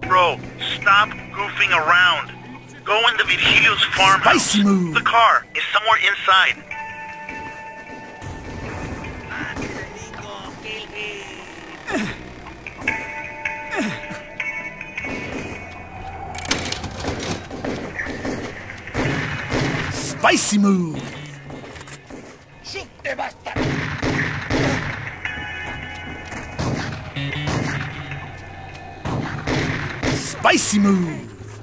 Bro, stop goofing around. Go into Virgilio's farmhouse. Spicy move. The car is somewhere inside. Spicy move. Spicy move.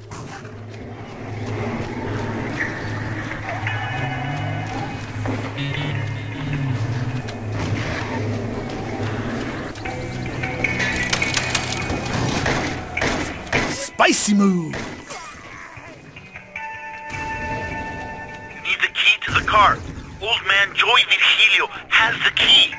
Spicy move. You need the key to the car. Old man Joey Virgilio has the key.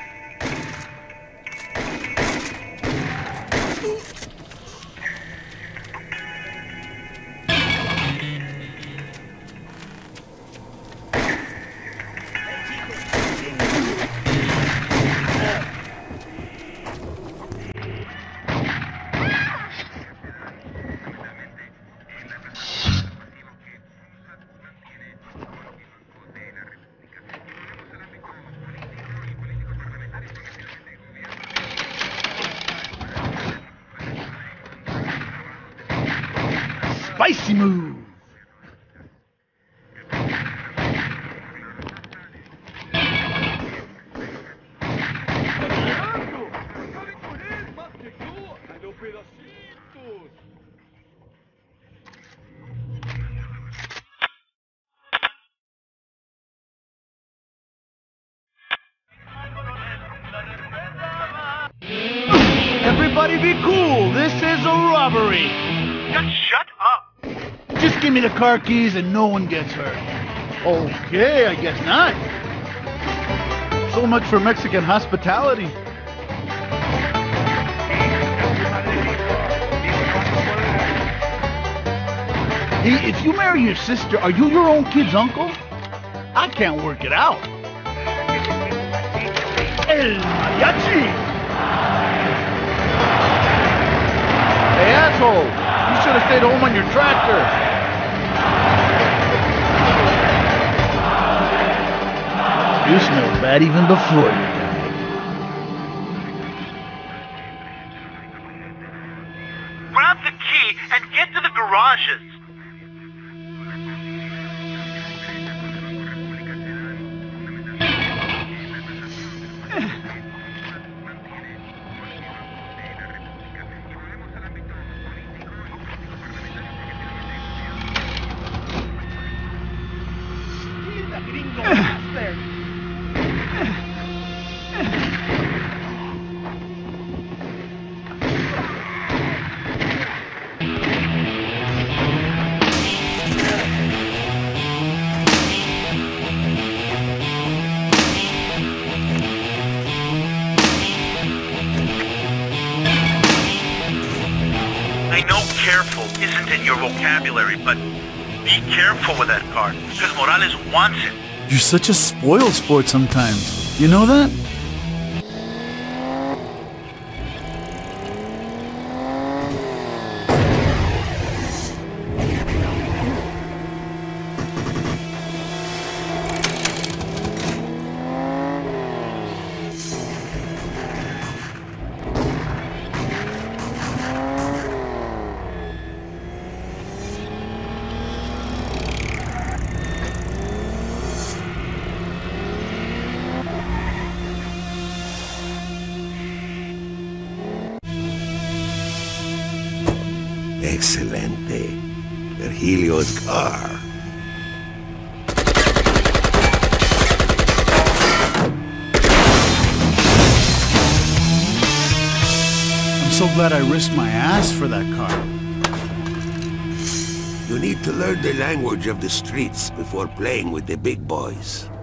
Spicy move. Everybody be cool. This is a robbery. Just shut up. Just give me the car keys and no one gets hurt. Okay, I guess not. So much for Mexican hospitality. Hey, if you marry your sister, are you your own kid's uncle? I can't work it out. El mariachi! Hey, asshole! You should have stayed home on your tractor. You smell bad even before you died. Grab the key and get to the garages. I know careful isn't in your vocabulary, but be careful with that car, because Morales wants it. You're such a spoiled sport sometimes. You know that? Excelente. Virgilio's car. I'm so glad I risked my ass for that car. You need to learn the language of the streets before playing with the big boys.